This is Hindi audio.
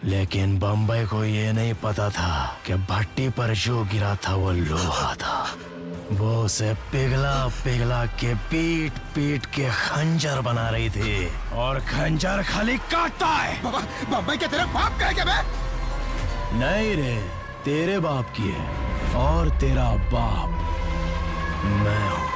लेकिन बम्बई को ये नहीं पता था कि भट्टी पर जो गिरा था वो लोहा था। वो उसे पिघला पिघला के पीट पीट के खंजर बना रही थी, और खंजर खाली काटता है। बम्बई के तेरे बाप का है क्या? नहीं रे, तेरे बाप की है, और तेरा बाप मैं हूँ।